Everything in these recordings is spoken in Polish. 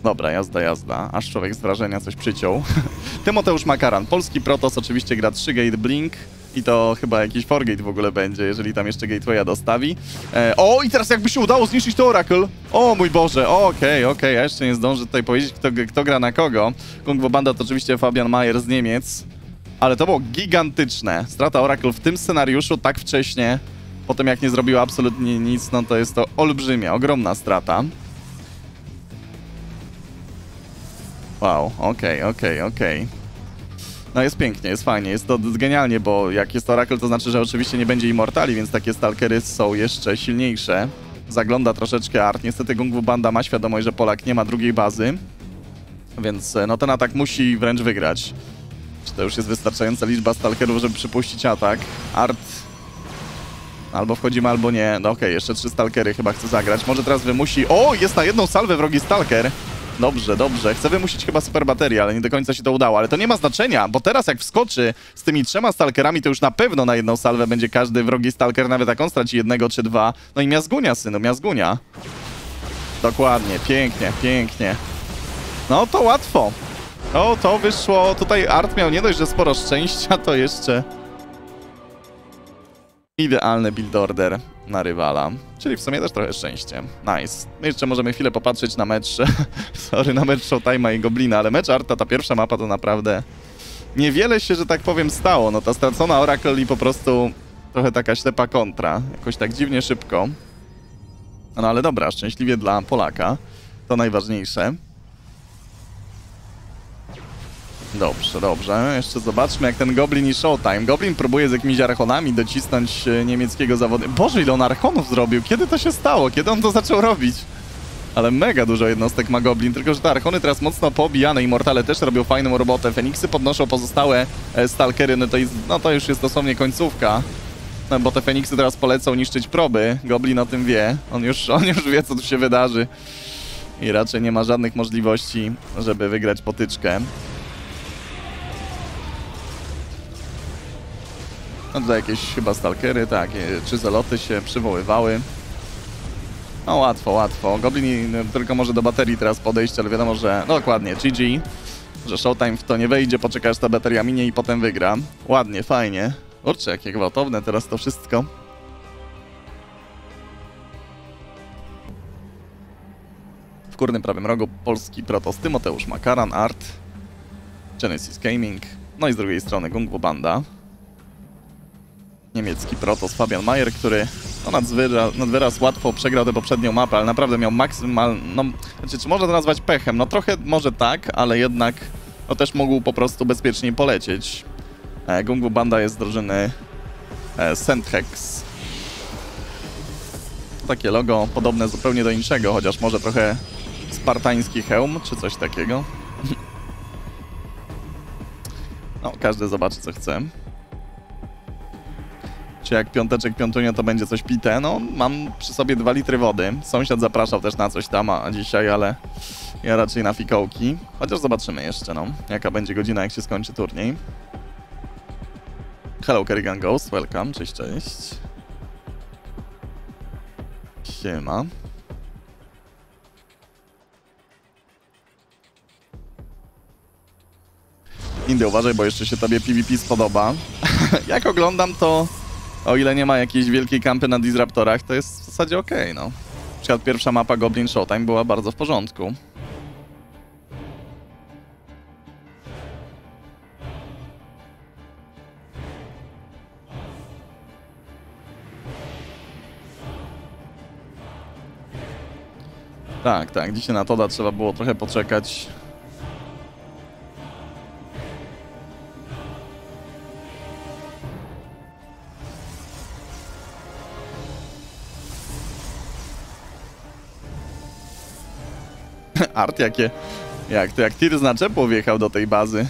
Dobra, jazda, jazda. Aż człowiek z wrażenia coś przyciął. Tymoteusz Makaran. Polski Protoss oczywiście gra 3 Gate Blink. I to chyba jakiś 4-gate w ogóle będzie, jeżeli tam jeszcze Gatewaya dostawi. O, i teraz jakby się udało zniszczyć to Oracle. O mój Boże, okej, ja jeszcze nie zdążę tutaj powiedzieć, kto gra na kogo. Kung Fu Banda to oczywiście Fabian Mayer z Niemiec. Ale to było gigantyczne. Strata Oracle w tym scenariuszu tak wcześnie, po tym jak nie zrobiła absolutnie nic, no to jest to olbrzymia, ogromna strata. Wow, okej. No jest pięknie, jest fajnie, jest to genialnie, bo jak jest Oracle, to znaczy, że oczywiście nie będzie Immortali, więc takie stalkery są jeszcze silniejsze. Zagląda troszeczkę Art. Niestety Kung Fu Banda ma świadomość, że Polak nie ma drugiej bazy, więc no ten atak musi wręcz wygrać. Czy to już jest wystarczająca liczba stalkerów, żeby przypuścić atak? Art... Albo wchodzimy, albo nie. No okej, jeszcze 3 stalkery chyba chce zagrać. Może teraz wymusi... O, jest na jedną salwę wrogi stalker. Dobrze. Chce wymusić chyba super baterię, ale nie do końca się to udało. Ale to nie ma znaczenia, bo teraz jak wskoczy z tymi 3 stalkerami, to już na pewno na jedną salwę będzie każdy wrogi stalker, nawet jak on straci 1 czy 2. No i miazgunia, synu, miazgunia. Dokładnie, pięknie. No to łatwo. No to wyszło. Tutaj Art miał nie dość, że sporo szczęścia, to jeszcze... idealny build order na rywala. Czyli w sumie też trochę szczęście. Nice. No jeszcze możemy chwilę popatrzeć na mecz. Sorry, na mecz Showtime'a i Goblina, ale mecz Arta, ta pierwsza mapa to naprawdę niewiele się, że tak powiem, stało. No ta stracona Oracle i po prostu trochę taka ślepa kontra. Jakoś tak dziwnie szybko. No ale dobra, szczęśliwie dla Polaka. To najważniejsze. Dobrze. Jeszcze zobaczmy, jak ten Goblin i Showtime. Goblin próbuje z jakimiś archonami docisnąć niemieckiego zawodnika. Boże, ile on archonów zrobił? Kiedy to się stało? Kiedy on to zaczął robić? Ale mega dużo jednostek ma Goblin, tylko że te archony teraz mocno poobijane. Immortale też robią fajną robotę. Feniksy podnoszą pozostałe stalkery. No to już jest dosłownie końcówka. No, bo te Feniksy teraz polecą niszczyć proby. Goblin o tym wie. On już wie, co tu się wydarzy. I raczej nie ma żadnych możliwości, żeby wygrać potyczkę. No tutaj jakieś chyba stalkery, tak, czy zeloty się przywoływały. No łatwo. Goblin tylko może do baterii teraz podejść, ale wiadomo, że... No dokładnie, GG. Że Showtime w to nie wejdzie, poczeka aż ta bateria minie i potem wygra. Ładnie, fajnie. Kurczę, jakie gwałtowne teraz to wszystko. W górnym prawym rogu polski Protoss Tymoteusz Makaran, Art, Genesis Gaming. No i z drugiej strony Kung Fu Banda. Niemiecki Protoss Fabian Mayer, który no, nad wyraz łatwo przegrał tę poprzednią mapę, ale naprawdę miał no, znaczy, czy można to nazwać pechem? No trochę może tak, ale jednak no, też mógł po prostu bezpiecznie polecieć. Kung Fu Banda jest z drużyny Sandhex. Takie logo podobne zupełnie do niczego, chociaż może trochę spartański hełm, czy coś takiego. No, każdy zobaczy, co chce. Czy jak piąteczek piątunio to będzie coś pite? No, mam przy sobie 2 litry wody. Sąsiad zapraszał też na coś tam dzisiaj, ale ja raczej na fikołki. Chociaż zobaczymy jeszcze, no, jaka będzie godzina, jak się skończy turniej. Hello, Kerrigan Ghost, welcome, cześć. Siema. Indy, uważaj, bo jeszcze się tobie PvP spodoba. Jak oglądam, to o ile nie ma jakiejś wielkiej kampy na Disruptorach, to jest w zasadzie okej, no. Na przykład pierwsza mapa Goblin Showtime była bardzo w porządku. Tak, dzisiaj na Toda trzeba było trochę poczekać. Art jak tir z naczepu wjechał do tej bazy.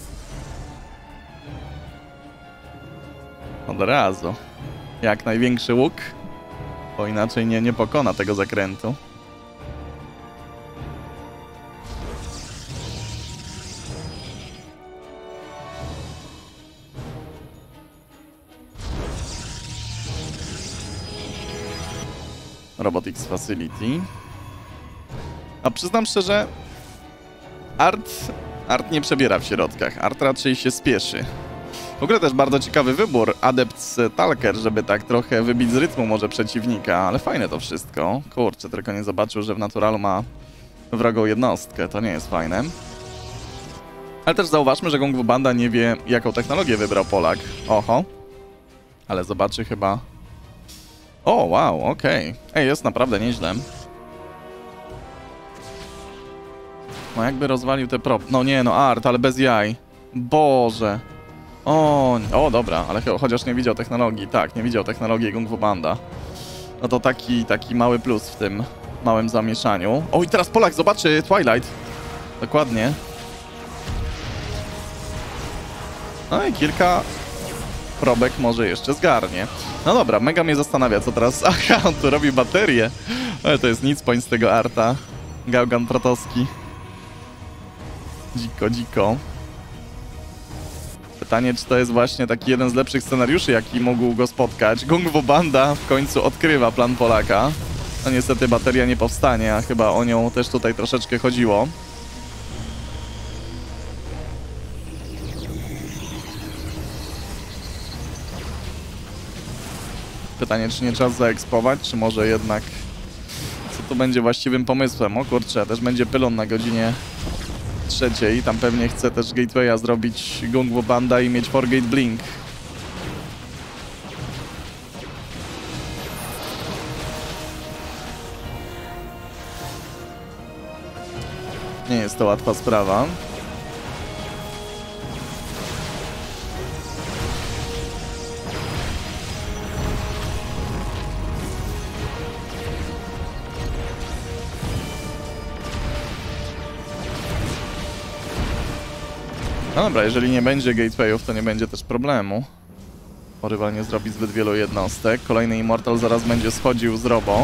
Od razu. Jak największy łuk, bo inaczej nie pokona tego zakrętu. Robotics Facility. A przyznam szczerze, Art nie przebiera w środkach, Art raczej się spieszy. W ogóle też bardzo ciekawy wybór, Adept Talker, żeby tak trochę wybić z rytmu może przeciwnika, ale fajne to wszystko. Kurczę, tylko nie zobaczył, że w Naturalu ma wrogą jednostkę, to nie jest fajne. Ale też zauważmy, że Kung Fu Banda nie wie, jaką technologię wybrał Polak. Oho. Ale zobaczy chyba... O, wow, okej. Ej, jest naprawdę nieźle. No jakby rozwalił te prop... No nie, no Art, ale bez jaj. Boże. O, dobra, ale chociaż nie widział technologii. Tak, nie widział technologii Kung Fu Banda. No to taki mały plus w tym małym zamieszaniu. O, i teraz Polak zobaczy Twilight. Dokładnie. No i kilka probek może jeszcze zgarnie. No dobra, mega mnie zastanawia, co teraz... Aha, on tu robi baterię. Ale to jest nic point z tego Arta. Gaugan Protoski. Dziko, dziko. Pytanie, czy to jest właśnie taki jeden z lepszych scenariuszy, jaki mógł go spotkać. Kung Fu Banda w końcu odkrywa plan Polaka. No niestety bateria nie powstanie, a chyba o nią też tutaj troszeczkę chodziło. Pytanie, czy nie czas zaekspować, czy może jednak... Co tu będzie właściwym pomysłem? O kurczę, też będzie pylon na godzinie 3. Tam pewnie chce też Gatewaya zrobić Kung Fu Banda i mieć 4-gate blink. Nie jest to łatwa sprawa. No dobra, jeżeli nie będzie gatewayów, to nie będzie też problemu. Bo rywal nie zrobi zbyt wielu jednostek. Kolejny Immortal zaraz będzie schodził z Robo.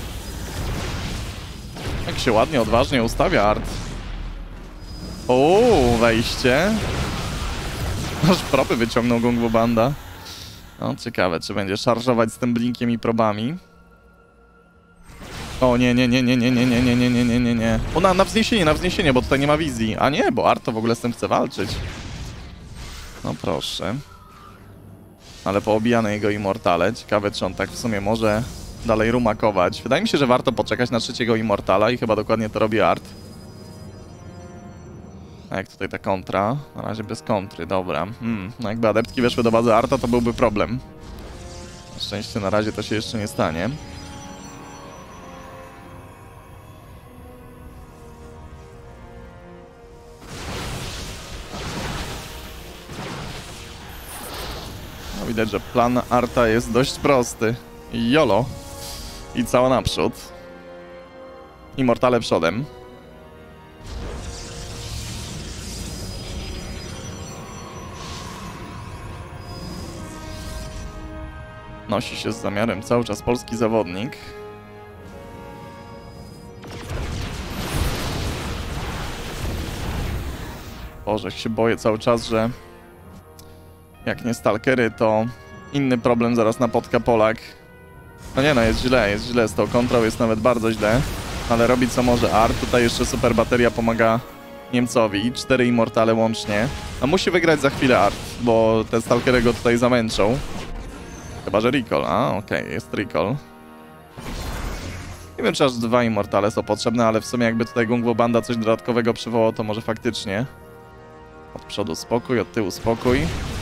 Jak się ładnie, odważnie ustawia Art. O, wejście. Aż propy wyciągnął Kung Fu Banda. No, ciekawe, czy będzie szarżować z tym blinkiem i probami. O nie. O, na wzniesienie, bo tutaj nie ma wizji. A nie, bo Art to w ogóle z tym chce walczyć. No proszę. Ale poobijane jego Immortale. Ciekawe, czy on tak w sumie może dalej rumakować. Wydaje mi się, że warto poczekać na 3. Immortala i chyba dokładnie to robi Art. A jak tutaj ta kontra? Na razie bez kontry, dobra. No jakby adeptki weszły do bazy Arta, to byłby problem. Na szczęście na razie to się jeszcze nie stanie. No widać, że plan Arta jest dość prosty. YOLO. I cała naprzód. Immortale przodem. Nosi się z zamiarem cały czas polski zawodnik. Boże, się boję cały czas, że jak nie stalkery, to inny problem zaraz napotka Polak. No nie no, jest źle z tą kontrą, jest nawet bardzo źle. Ale robi co może Art. Tutaj jeszcze super bateria pomaga Niemcowi. 4 Immortale łącznie. No musi wygrać za chwilę Art, bo te stalkery go tutaj zamęczą. Chyba, że recall. A, okej, jest recall. Nie wiem, czy aż 2 Immortale są potrzebne, ale w sumie jakby tutaj Kung Fu Banda coś dodatkowego przywołał, to może faktycznie. Od przodu spokój, od tyłu spokój.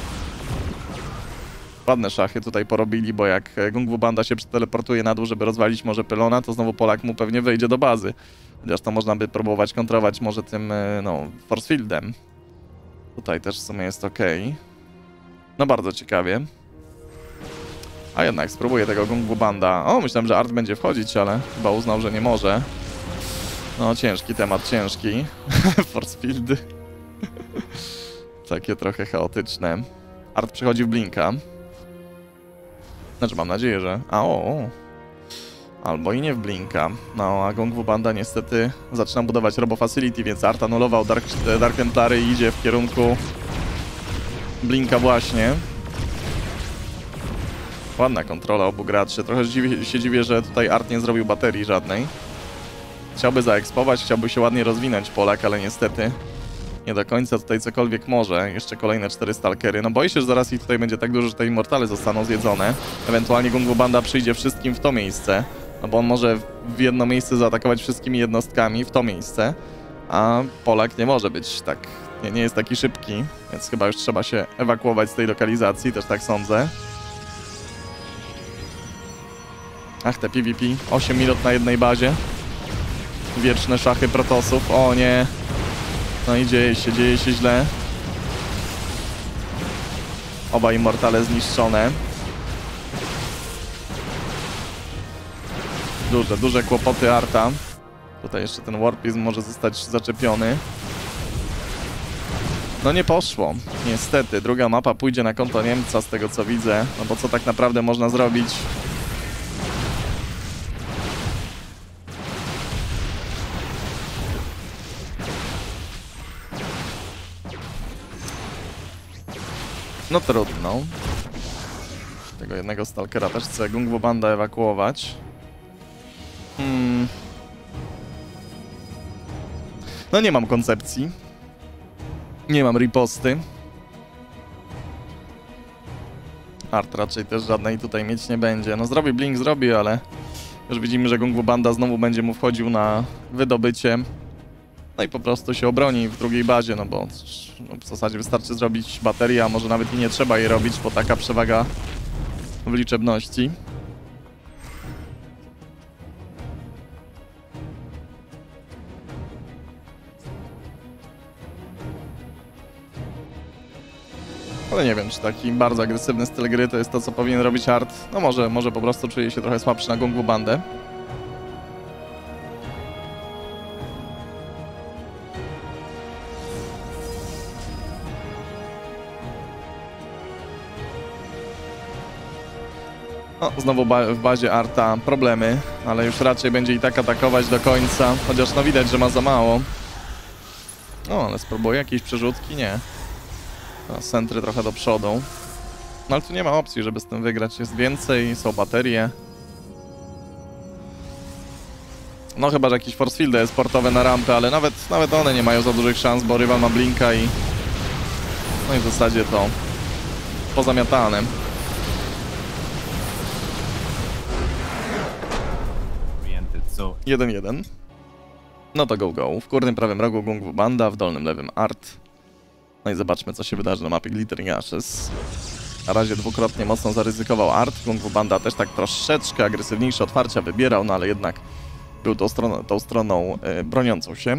Ładne szachy tutaj porobili, bo jak Kung Fu Banda się przeteleportuje na dół, żeby rozwalić może pylona, to znowu Polak mu pewnie wejdzie do bazy. Chociaż to można by próbować kontrować może tym, no, force fieldem. Tutaj też w sumie jest ok. No bardzo ciekawie. A jednak spróbuję tego Kung Fu Banda. O, myślałem, że Art będzie wchodzić, ale chyba uznał, że nie może. No, ciężki temat, ciężki. Force fieldy. Takie trochę chaotyczne. Art przechodzi w blinka. Znaczy, mam nadzieję, że... Albo i nie w blinka. No, a Kung Fu Banda niestety zaczyna budować Robo Facility, więc Art anulował Dark Templary i idzie w kierunku blinka właśnie. Ładna kontrola obu graczy. Trochę się dziwię, że tutaj Art nie zrobił baterii żadnej. Chciałby zaekspować, chciałby się ładnie rozwinąć Polak, ale niestety nie do końca tutaj cokolwiek może. Jeszcze kolejne 4 stalkery. No boję się, że zaraz ich tutaj będzie tak dużo, że te immortale zostaną zjedzone. Ewentualnie Gung Fu Banda przyjdzie wszystkim w to miejsce. No bo on może w jedno miejsce zaatakować wszystkimi jednostkami w to miejsce. A Polak nie może być tak... Nie jest taki szybki, więc chyba już trzeba się ewakuować z tej lokalizacji, też tak sądzę. Ach, te PvP. 8 minut na jednej bazie. Wieczne szachy protosów. O nie. No i dzieje się źle. Oba immortale zniszczone. Duże kłopoty Arta. Tutaj jeszcze ten Warpism może zostać zaczepiony. No nie poszło. Niestety. Druga mapa pójdzie na konto Niemca, z tego co widzę. No bo co tak naprawdę można zrobić? No trudno. Tego jednego stalkera też chce Gung Fu Banda ewakuować. No nie mam koncepcji. Nie mam riposty. Art raczej też żadnej tutaj mieć nie będzie. No zrobi blink, zrobi, ale już widzimy, że Gung Fu Banda znowu będzie mu wchodził na wydobycie. No i po prostu się obroni w drugiej bazie, no bo w zasadzie wystarczy zrobić baterię, a może nawet i nie trzeba jej robić, bo taka przewaga w liczebności. Ale nie wiem, czy taki bardzo agresywny styl gry to jest to, co powinien robić Art. No może po prostu czuje się trochę słabszy na Gung Fu Bandę. No, znowu w bazie Arta problemy, ale już raczej będzie i tak atakować do końca, chociaż no widać, że ma za mało. No, ale spróbuję jakieś przerzutki? Nie. Teraz centry trochę do przodu. No ale tu nie ma opcji, żeby z tym wygrać. Jest więcej, są baterie. No chyba, że jakieś force fieldy sportowe na rampę, ale nawet one nie mają za dużych szans, bo rywal ma blinka i... No i w zasadzie to pozamiatane. So 1-1. No to go. W górnym prawym rogu Gung Fu Banda, w dolnym lewym Art. No i zobaczmy, co się wydarzy na mapie Glittering Ashes. Na razie dwukrotnie mocno zaryzykował Art. Gung Fu Banda też tak troszeczkę agresywniejsze otwarcia wybierał, no ale jednak był tą stroną broniącą się.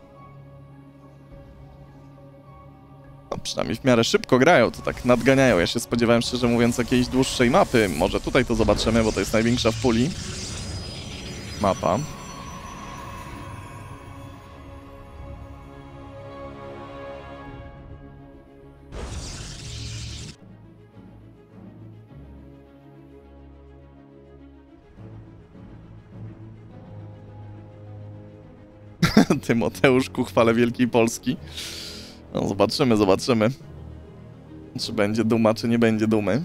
No, przynajmniej w miarę szybko grają, to tak nadganiają. Ja się spodziewałem, szczerze mówiąc, jakiejś dłuższej mapy. Może tutaj to zobaczymy, bo to jest największa w puli mapa. Tymoteusz ku chwale Wielkiej Polski. No zobaczymy. Czy będzie duma, czy nie będzie dumy.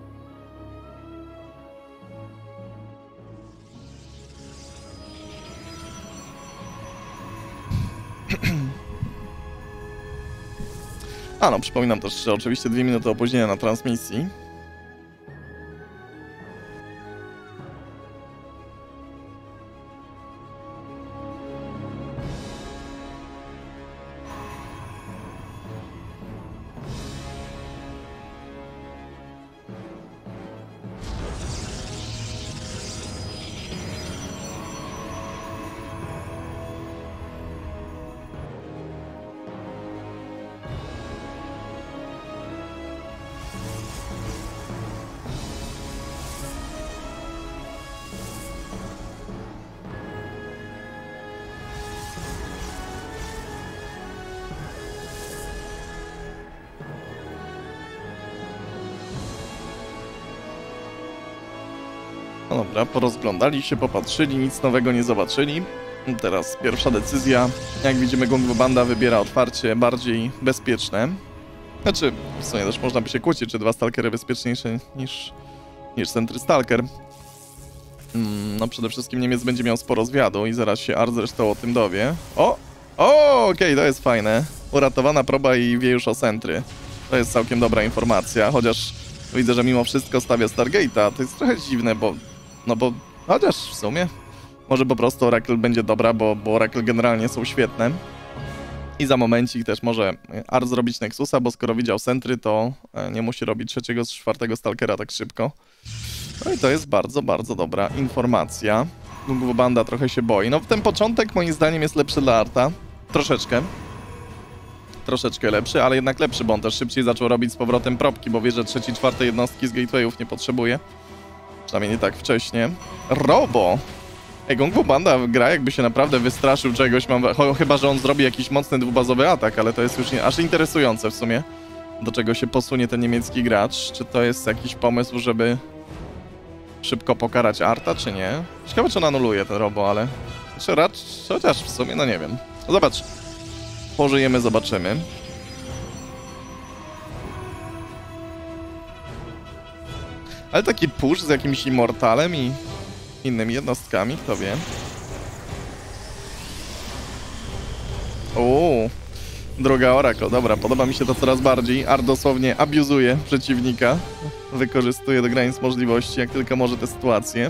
A no, przypominam też, że oczywiście 2 minuty opóźnienia na transmisji. No dobra, porozglądali się, popatrzyli, nic nowego nie zobaczyli. Teraz pierwsza decyzja. Jak widzimy, Gung Fu Banda wybiera otwarcie bardziej bezpieczne. Znaczy, w sumie też można by się kłócić, czy 2 stalkery bezpieczniejsze niż Sentry Stalker. No przede wszystkim Niemiec będzie miał sporo zwiadu i zaraz się Art zresztą o tym dowie. Okej, to jest fajne. Uratowana proba i wie już o Sentry. To jest całkiem dobra informacja, chociaż widzę, że mimo wszystko stawia Stargate'a. To jest trochę dziwne, bo chociaż w sumie może po prostu Oracle będzie dobra, bo Oracle generalnie są świetne. I za momencik też może Art zrobić Nexusa, bo skoro widział Sentry, to nie musi robić trzeciego z czwartego Stalkera tak szybko. No i to jest bardzo, bardzo dobra informacja. Gung Banda trochę się boi. No ten początek moim zdaniem jest lepszy dla Arta. Troszeczkę lepszy, ale jednak lepszy, bo on też szybciej zaczął robić z powrotem propki, bo wie, że trzeciej, czwartej jednostki z gatewayów nie potrzebuje. Przynajmniej nie tak wcześnie. Robo! Gung Banda gra, jakby się naprawdę wystraszył czegoś, chyba że on zrobi jakiś mocny dwubazowy atak, ale to jest już aż interesujące w sumie, do czego się posunie ten niemiecki gracz. Czy to jest jakiś pomysł, żeby szybko pokarać Arta, czy nie? Ciekawe, czy on anuluje ten Robo, ale chociaż w sumie, no nie wiem. Zobacz. Pożyjemy, zobaczymy. Ale taki push z jakimś Immortalem i innymi jednostkami, kto wie. Droga Oracle, dobra, podoba mi się to coraz bardziej. Art dosłownie abuzuje przeciwnika. Wykorzystuje do granic możliwości, jak tylko może te sytuacje.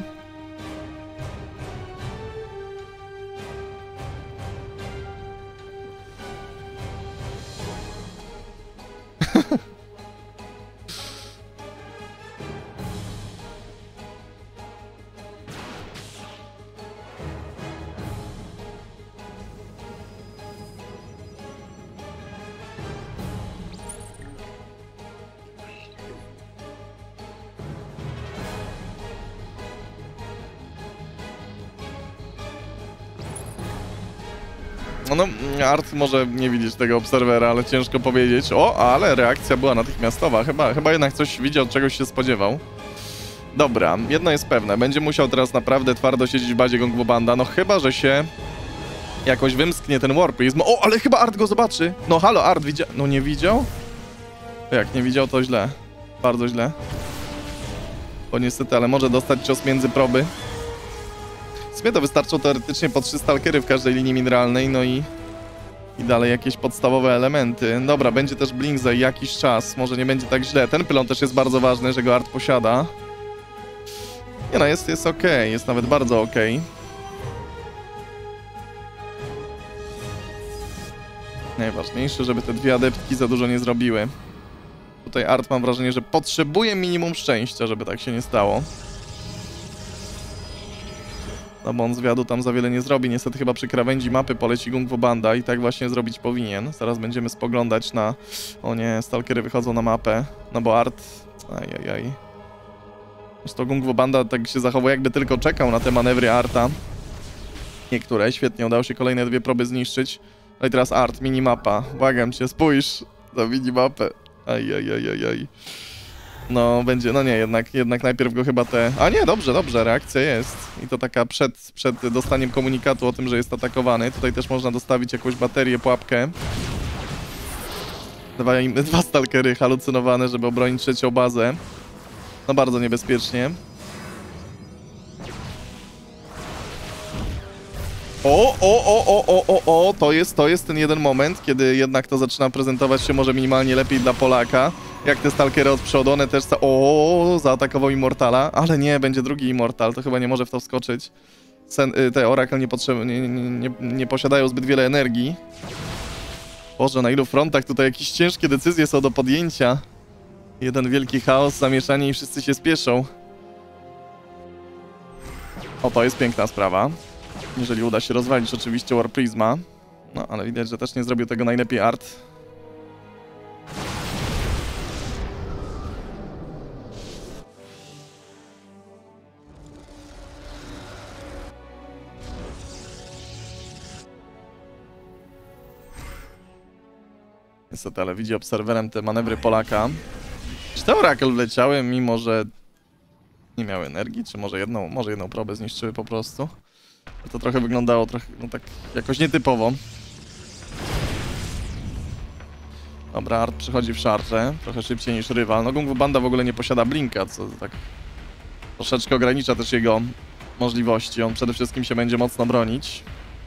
No, Art może nie widzieć tego obserwera, ale ciężko powiedzieć. Ale reakcja była natychmiastowa. Chyba jednak coś widział, czegoś się spodziewał. Dobra, jedno jest pewne. Będzie musiał teraz naprawdę twardo siedzieć w bazie Gung Banda. No chyba, że się jakoś wymsknie ten Warprism. Ale chyba Art go zobaczy. No halo, Art widział. No nie widział? Jak nie widział, to źle. Bardzo źle. Bo niestety, ale może dostać cios między proby. W sumie to wystarczą teoretycznie po 3 stalkery w każdej linii mineralnej, no i dalej jakieś podstawowe elementy. Dobra, będzie też blink za jakiś czas, może nie będzie tak źle. Ten pylon też jest bardzo ważny, że go Art posiada. Nie no, jest okej, jest nawet bardzo okej. Najważniejsze, żeby te dwie adeptki za dużo nie zrobiły. Tutaj Art, mam wrażenie, że potrzebuje minimum szczęścia, żeby tak się nie stało. No bo on zwiadu tam za wiele nie zrobi. Niestety chyba przy krawędzi mapy poleci Gung Banda i tak właśnie zrobić powinien. Zaraz będziemy spoglądać na... O nie, stalkery wychodzą na mapę. No bo Art... Ajajaj. Zresztą Gung Banda tak się zachowuje, jakby tylko czekał na te manewry Arta. Niektóre. Świetnie, udało się kolejne 2 proby zniszczyć. No i teraz Art, minimapa. Błagam cię, spójrz na minimapę. Ajajajajaj. No, będzie, no nie, jednak najpierw go chyba te... A nie, dobrze, reakcja jest. I to taka przed dostaniem komunikatu o tym, że jest atakowany. Tutaj też można dostawić jakąś baterię, pułapkę. 2 stalkery halucynowane, żeby obronić trzecią bazę. No bardzo niebezpiecznie. To jest ten jeden moment, kiedy jednak to zaczyna prezentować się może minimalnie lepiej dla Polaka. Jak te stalkery od przodu, one też... zaatakował Immortala, ale nie, będzie drugi Immortal, to chyba nie może w to wskoczyć. Te Oracle nie posiadają zbyt wiele energii. Boże, na ilu frontach tutaj jakieś ciężkie decyzje są do podjęcia. Jeden wielki chaos, zamieszanie i wszyscy się spieszą. To jest piękna sprawa. Jeżeli uda się rozwalić oczywiście Warprisma. No, ale widać, że też nie zrobił tego najlepiej Art. Niestety, ale widzi obserwerem te manewry Polaka. Czy te Oracle wleciały, mimo że nie miały energii? Czy może jedną probę zniszczyły po prostu? To trochę wyglądało no tak jakoś nietypowo. Dobra, Art przychodzi w szarże, trochę szybciej niż rywal. No Gung Banda w ogóle nie posiada blinka, co tak troszeczkę ogranicza też jego możliwości. On przede wszystkim się będzie mocno bronić.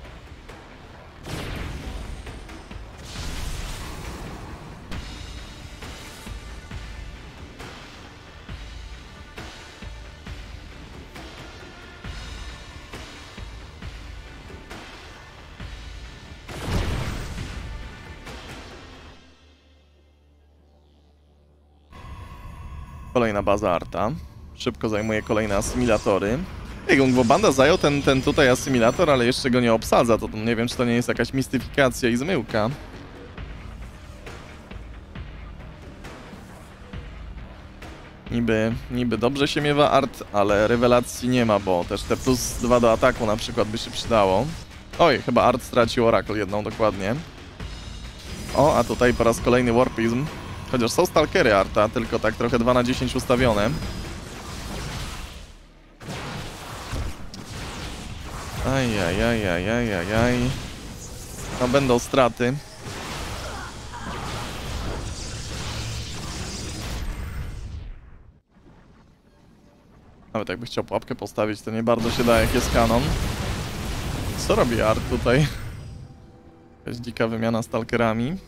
Kolejna baza Arta. Szybko zajmuje kolejne asymilatory. Gungbanda zajął ten tutaj asymilator, ale jeszcze go nie obsadza. To nie wiem, czy to nie jest jakaś mistyfikacja i zmyłka. Niby dobrze się miewa Art, ale rewelacji nie ma, bo też te +2 do ataku na przykład by się przydało. Oj, chyba Art stracił Oracle jedną dokładnie. O, a tutaj po raz kolejny Warpizm. Chociaż są stalkery Arta, tylko tak trochę 2 na 10 ustawione. Ajajajajajajaj. No będą straty. Nawet jakby chciał pułapkę postawić, to nie bardzo się da, jak jest kanon. Co robi Art tutaj? Jakaś dzika wymiana stalkerami.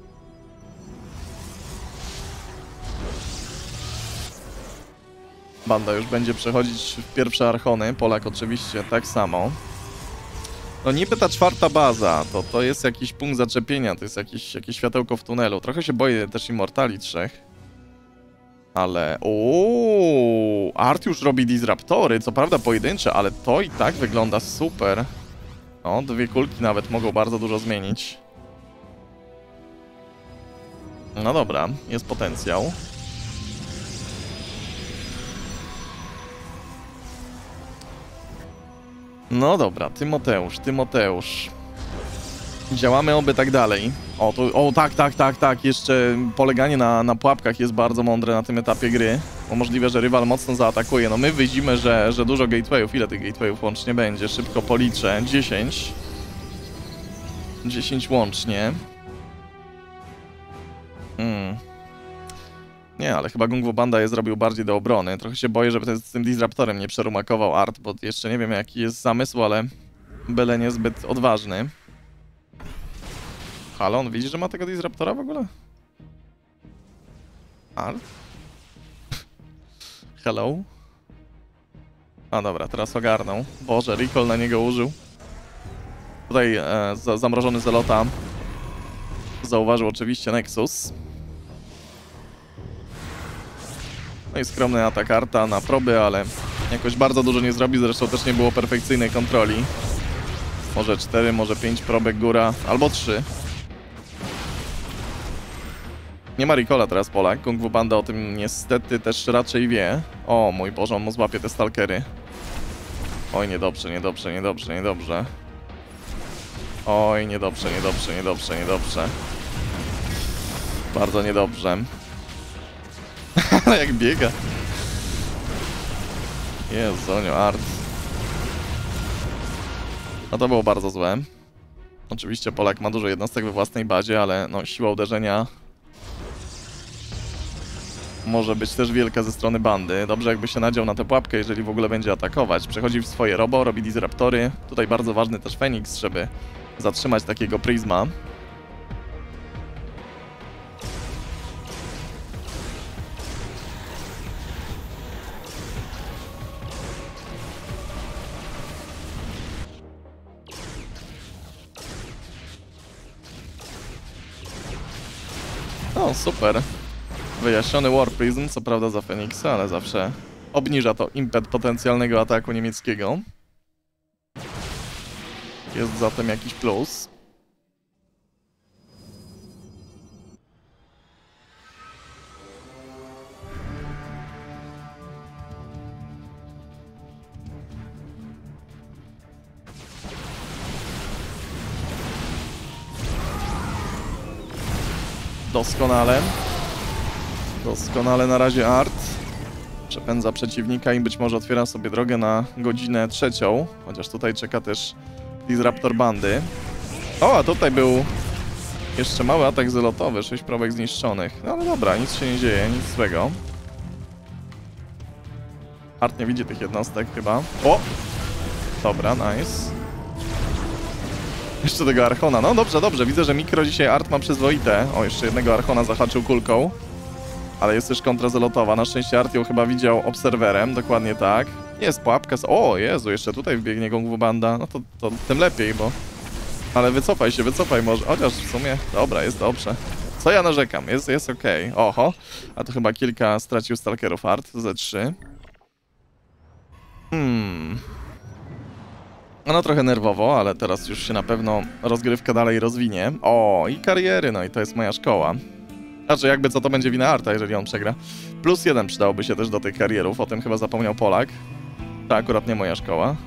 Banda już będzie przechodzić w pierwsze archony, Polak oczywiście tak samo. No niby ta 4. baza, to jest jakiś punkt zaczepienia, to jest jakieś światełko w tunelu. Trochę się boję też Immortali 3. Ale... Ooo, Art już robi disruptory, co prawda pojedyncze, ale to i tak wygląda super. O, 2 kulki nawet mogą bardzo dużo zmienić. No dobra, jest potencjał. No dobra, Tymoteusz. Działamy oby tak dalej. O, tak, jeszcze poleganie na pułapkach jest bardzo mądre na tym etapie gry. Bo możliwe, że rywal mocno zaatakuje. No my widzimy, że dużo gatewayów. Ile tych gatewayów łącznie będzie? Szybko policzę. 10. 10 łącznie. Nie, ale chyba Gungbanda je zrobił bardziej do obrony. Trochę się boję, żeby z tym disruptorem nie przerumakował Art, bo jeszcze nie wiem, jaki jest zamysł, ale byle niezbyt odważny. Halo, on widzi, że ma tego disruptora w ogóle? Art? Hello? A dobra, teraz ogarnął. Boże, recall na niego użył. Tutaj zamrożony Zelota zauważył oczywiście Nexus. No i skromny atak Arta na proby, ale jakoś bardzo dużo nie zrobi, zresztą też nie było perfekcyjnej kontroli. Może 4, może 5 probek góra, albo 3. Nie ma recola teraz Polak, Gungbanda o tym niestety też raczej wie. O mój Boże, on mu złapie te stalkery. Oj, niedobrze. Oj, niedobrze. Bardzo niedobrze. Ale jak biega. Jezunio, Art. No to było bardzo złe. Oczywiście Polak ma dużo jednostek we własnej bazie, ale no siła uderzenia może być też wielka ze strony bandy. Dobrze jakby się nadział na tę pułapkę, jeżeli w ogóle będzie atakować. Przechodzi w swoje robo, robi disruptory. Tutaj bardzo ważny też Feniks, żeby zatrzymać takiego Prisma. O, super. Wyjaśniony Warprism, co prawda za Feniksa, ale zawsze obniża to impet potencjalnego ataku niemieckiego. Jest zatem jakiś plus. Doskonale. Doskonale na razie Art. Przepędza przeciwnika i być może otwiera sobie drogę na godzinę 3. Chociaż tutaj czeka też Disruptor bandy. O, a tutaj był jeszcze mały atak zelotowy. 6 probek zniszczonych. No ale dobra, nic się nie dzieje, nic złego. Art nie widzi tych jednostek chyba. O! Dobra, nice. Jeszcze tego Archona. No dobrze, dobrze. Widzę, że mikro dzisiaj Art ma przyzwoite. O, jeszcze jednego Archona zahaczył kulką. Ale jest też kontra zelotowa. Na szczęście Art ją chyba widział obserwerem. Dokładnie tak. Jest pułapka. O, Jezu, jeszcze tutaj wbiegnie Gongwu Banda. No to tym lepiej, bo... Ale wycofaj może. Chociaż w sumie... Dobra, jest dobrze. Co ja narzekam? Jest okej. Oho. A to chyba kilka stracił stalkerów Art. Z3. No trochę nerwowo, ale teraz już się na pewno rozgrywka dalej rozwinie. O, i kariery, no i to jest moja szkoła. Znaczy jakby co, to będzie wina Arta, jeżeli on przegra. +1 przydałoby się też do tych karierów, o tym chyba zapomniał Polak. To akurat nie moja szkoła.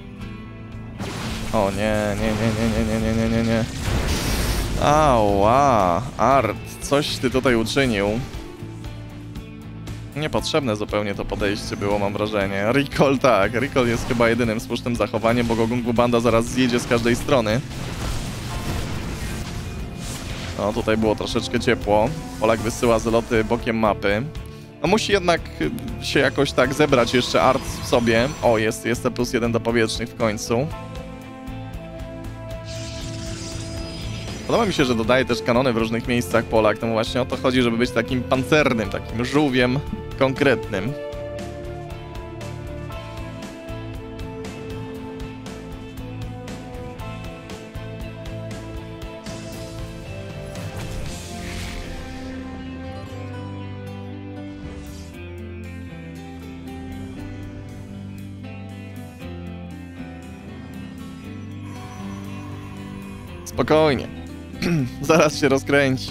O nie. Ała, Art, coś ty tutaj uczynił. Niepotrzebne zupełnie to podejście było, mam wrażenie. Recall tak, Recall jest chyba jedynym słusznym zachowaniem, bo Gongwu Banda zaraz zjedzie z każdej strony. No tutaj było troszeczkę ciepło. Polak wysyła zeloty bokiem mapy. No musi jednak się jakoś tak zebrać jeszcze Art w sobie. O, jest te +1 do powietrznych w końcu. Podoba mi się, że dodaje też kanony w różnych miejscach Polak. No właśnie o to chodzi, żeby być takim pancernym, takim żółwiem konkretnym. Spokojnie. Zaraz się rozkręci.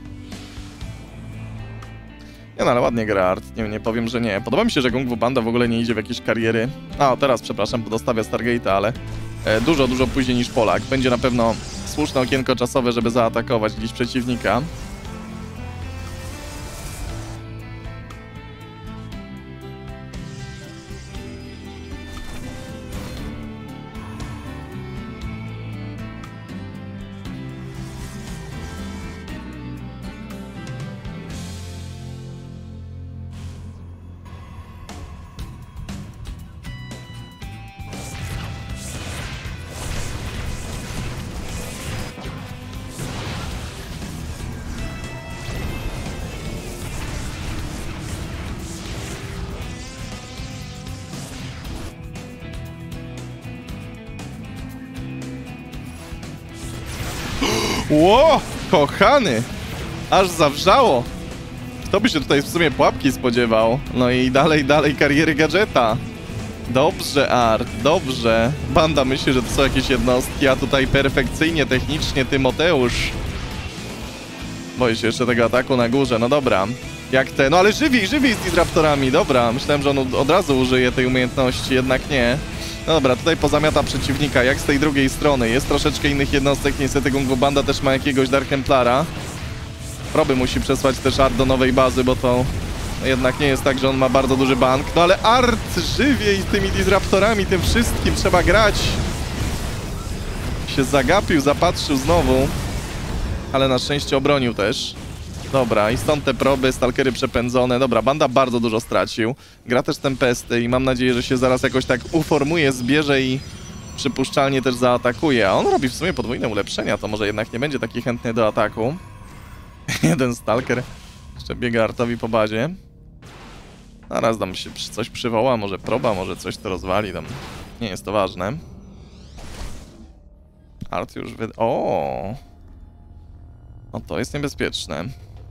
Nie no, ale ładnie gra Art. Nie powiem, że nie. Podoba mi się, że Gongwu Banda w ogóle nie idzie w jakieś kariery. A, teraz, przepraszam, dostawia Stargate'a, ale dużo później niż Polak. Będzie na pewno słuszne okienko czasowe, żeby zaatakować gdzieś przeciwnika. Ło, kochany! Aż zawrzało! Kto by się tutaj w sumie pułapki spodziewał? No i dalej kariery gadżeta. Dobrze, Art, dobrze. Banda myśli, że to są jakieś jednostki, a tutaj perfekcyjnie, technicznie Tymoteusz. Boję się jeszcze tego ataku na górze, no dobra. Jak te... No ale żywi z Disruptorami, dobra. Myślałem, że on od razu użyje tej umiejętności, jednak nie. No dobra, tutaj pozamiata przeciwnika, jak z tej drugiej strony. Jest troszeczkę innych jednostek, niestety Gongwu Banda też ma jakiegoś Dark Templara. Proby musi przesłać też Art do nowej bazy, bo to jednak nie jest tak, że on ma bardzo duży bank. No ale Art żywie i z tymi Disruptorami, tym wszystkim trzeba grać. Się zagapił, zapatrzył znowu. Ale na szczęście obronił też. Dobra, i stąd te proby, stalkery przepędzone. Dobra, Banda bardzo dużo stracił. Gra też Tempesty i mam nadzieję, że się zaraz jakoś tak uformuje, zbierze i przypuszczalnie też zaatakuje. A on robi w sumie podwójne ulepszenia, to może jednak nie będzie taki chętny do ataku. Jeden stalker jeszcze biega Artowi po bazie. Zaraz tam się coś przywoła, może proba, może coś to rozwali tam. Nie jest to ważne. Art już O! No to jest niebezpieczne.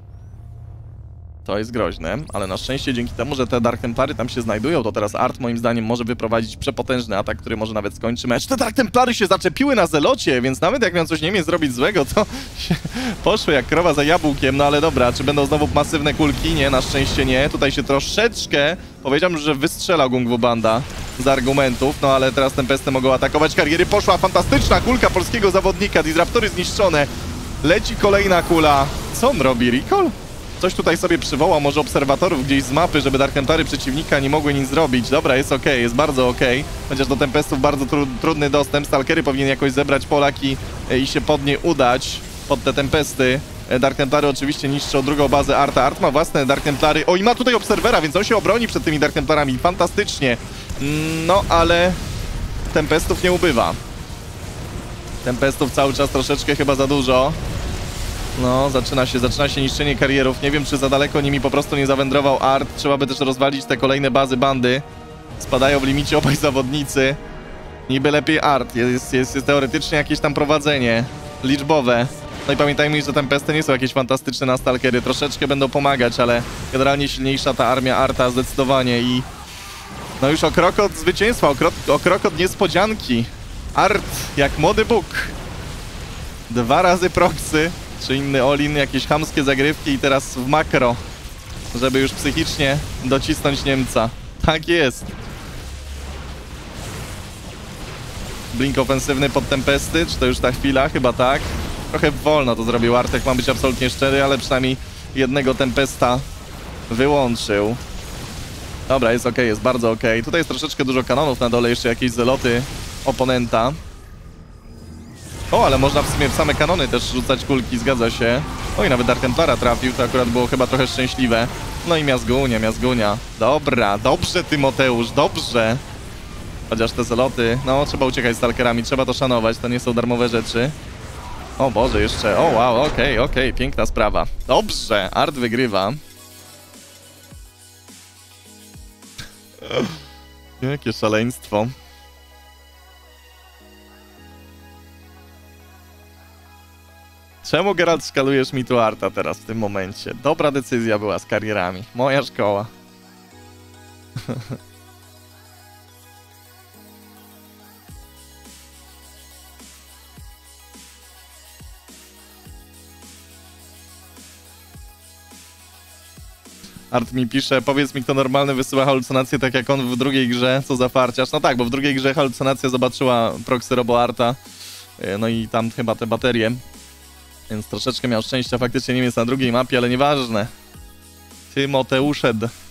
To jest groźne, ale na szczęście dzięki temu, że te Dark Templary tam się znajdują, to teraz Art moim zdaniem może wyprowadzić przepotężny atak, który może nawet skończy mecz. Te Dark Templary się zaczepiły na zelocie, więc nawet jak miał coś Niemiec zrobić złego, to się poszły jak krowa za jabłkiem. No ale dobra, czy będą znowu masywne kulki? Nie, na szczęście nie. Tutaj się troszeczkę, powiedziałbym, że wystrzelał Gongwu Banda z argumentów, no ale teraz Tempesty mogą atakować. Kariery poszła, fantastyczna kulka polskiego zawodnika, Disruptory zniszczone. Leci kolejna kula. Co on robi, Recall? Coś tutaj sobie przywoła, może obserwatorów gdzieś z mapy, żeby Dark Templary przeciwnika nie mogły nic zrobić. Dobra, jest okej, jest bardzo okej. Chociaż do Tempestów bardzo trudny dostęp. Stalkery powinien jakoś zebrać Polaki i się pod nie udać, pod te Tempesty. Dark Templary oczywiście niszczą drugą bazę Arta. Art ma własne Dark Templary. O, i ma tutaj obserwera, więc on się obroni przed tymi Dark Templarami. Fantastycznie. No, ale... tempestów nie ubywa. Tempestów cały czas troszeczkę chyba za dużo. No, zaczyna się niszczenie karierów. Nie wiem, czy za daleko nimi po prostu nie zawędrował Art. Trzeba by też rozwalić te kolejne bazy bandy. Spadają w limicie obaj zawodnicy. Niby lepiej Art. Jest teoretycznie jakieś tam prowadzenie liczbowe. No i pamiętajmy, że tempesty nie są jakieś fantastyczne na stalkery. Troszeczkę będą pomagać, ale generalnie silniejsza ta armia Arta zdecydowanie i... No już o krok od zwycięstwa, o krok od niespodzianki. Art jak młody Bóg. 2 razy proxy, czy inny all-in, jakieś chamskie zagrywki i teraz w makro, żeby już psychicznie docisnąć Niemca. Tak jest. Blink ofensywny pod tempesty, czy to już ta chwila? Chyba tak. Trochę wolno to zrobił Artek, mam być absolutnie szczery, ale przynajmniej jednego tempesta wyłączył. Dobra, jest ok, jest bardzo ok. Tutaj jest troszeczkę dużo kanonów na dole, jeszcze jakieś zeloty oponenta. O, ale można w sumie w same kanony też rzucać kulki, zgadza się. Oj, nawet Dark Templara trafił, to akurat było chyba trochę szczęśliwe. No i miazgunia. Dobra, dobrze Tymoteusz, dobrze. Chociaż te zeloty, no trzeba uciekać z stalkerami, trzeba to szanować, to nie są darmowe rzeczy. O Boże, jeszcze, o wow, okej, piękna sprawa. Dobrze, Art wygrywa. Jakie szaleństwo. Czemu, Geralt, szkalujesz mi tu Arta teraz w tym momencie? Dobra decyzja była z karierami. Moja szkoła. Art mi pisze, powiedz mi, kto normalny wysyła halucynacje tak jak on w drugiej grze, co za farciarz. No tak, bo w drugiej grze halucynacja zobaczyła proxy Robo Arta, no i tam chyba te baterie. Więc troszeczkę miał szczęścia, faktycznie Niemiec na drugiej mapie, ale nieważne. Tymoteuszed.